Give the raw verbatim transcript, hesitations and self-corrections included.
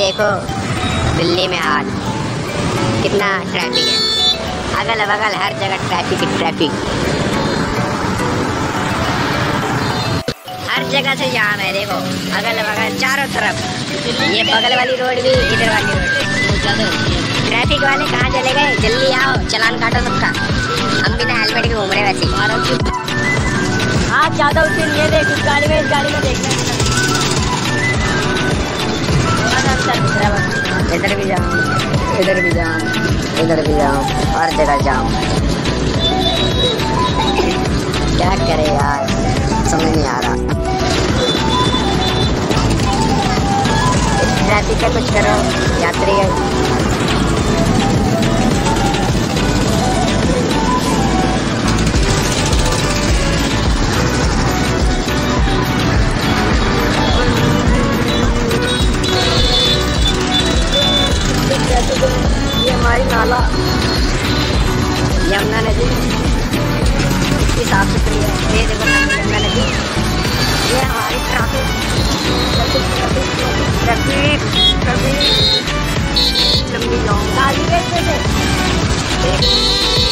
देखो दिल्ली में हाल कितना ट्रैफिक है, अगल बगल हर जगह ट्रैफिक ही ट्रैफिक, हर जगह से जाम है। देखो अगल बगल चारों तरफ, ये बगल वाली रोड भी, इधर वाली रोड। ट्रैफिक वाले कहाँ चले गए? जल्दी आओ, चलान काटो सबका। हम बिना हेलमेट के घूम रहे वैसे। हाँ ज्यादा उसे ये देख, उस गाड़ी में, इस गाड़ी में देख। इधर भी जाम, इधर भी जाम, इधर भी जाम, हर जगह जाम। क्या करे यार, समझ नहीं आ रहा। ट्रैफिक का कुछ करो यात्री है। ये हमारी नाला यमुना नदी कितनी साफ सुथरी है। ये देखो यमुना नदी, ये हमारी ट्रैफिक ट्रैफिक ट्रैफिक लंबी लॉन्ग गाड़ी